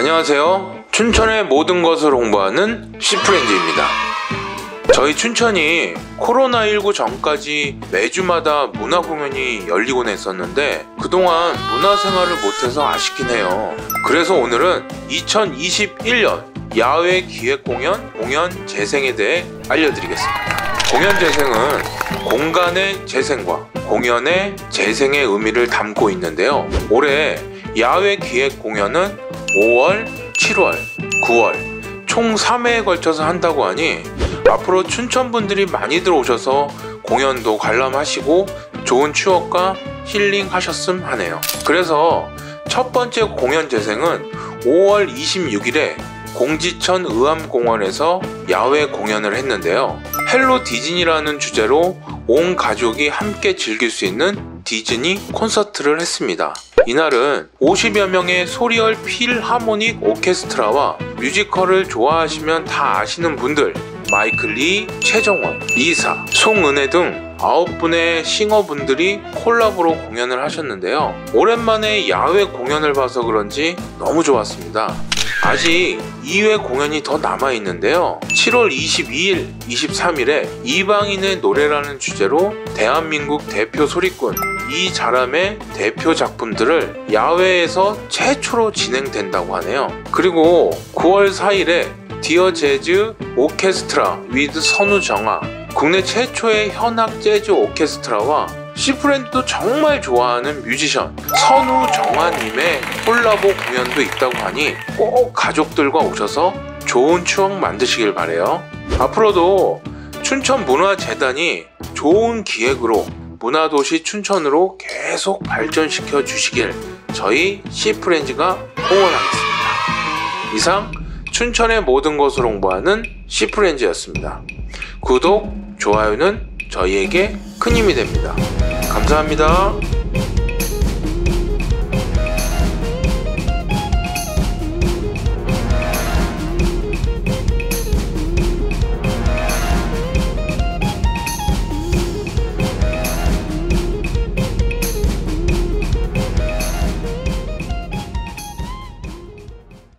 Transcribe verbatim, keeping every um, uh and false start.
안녕하세요. 춘천의 모든 것을 홍보하는 시프렌즈입니다. 저희 춘천이 코로나십구 전까지 매주마다 문화 공연이 열리곤 했었는데 그동안 문화생활을 못해서 아쉽긴 해요. 그래서 오늘은 이천이십일 년 야외 기획공연, 공연 재생에 대해 알려드리겠습니다. 공연 재생은 공간의 재생과 공연의 재생의 의미를 담고 있는데요. 올해 야외 기획 공연은 오월, 칠월, 구월 총 삼 회에 걸쳐서 한다고 하니 앞으로 춘천 분들이 많이들 오셔서 공연도 관람하시고 좋은 추억과 힐링 하셨음 하네요. 그래서 첫 번째 공연 재생은 오월 이십육일에 공지천 의암공원에서 야외 공연을 했는데요. 헬로 디즈니라는 주제로 온 가족이 함께 즐길 수 있는 디즈니 콘서트를 했습니다. 이날은 오십여 명의 소리얼 필하모닉 오케스트라와 뮤지컬을 좋아하시면 다 아시는 분들 마이클 리, 최정원, 이사, 송은혜 등 아홉 분의 싱어분들이 콜라보로 공연을 하셨는데요. 오랜만에 야외 공연을 봐서 그런지 너무 좋았습니다. 아직 이 회 공연이 더 남아있는데요. 칠월 이십이일, 이십삼일에 이방인의 노래라는 주제로 대한민국 대표 소리꾼 이자람의 대표 작품들을 야외에서 최초로 진행된다고 하네요. 그리고 구월 사일에 디어 재즈 오케스트라 위드 선우정아, 국내 최초의 현악 재즈 오케스트라와 시프렌즈도 정말 좋아하는 뮤지션 선우정아님의 콜라보 공연도 있다고 하니 꼭 가족들과 오셔서 좋은 추억 만드시길 바래요. 앞으로도 춘천문화재단이 좋은 기획으로 문화도시 춘천으로 계속 발전시켜 주시길 저희 시프렌즈가 응원하겠습니다. 이상 춘천의 모든 것을 홍보하는 시프렌즈였습니다. 구독, 좋아요는 저희에게 큰 힘이 됩니다. 감사합니다.